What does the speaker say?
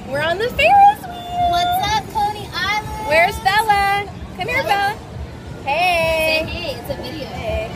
We're on the Ferris wheel. What's up, Coney Island? Where's Bella? Come here, Bella. Hey. Say hey, it's a video. Hey.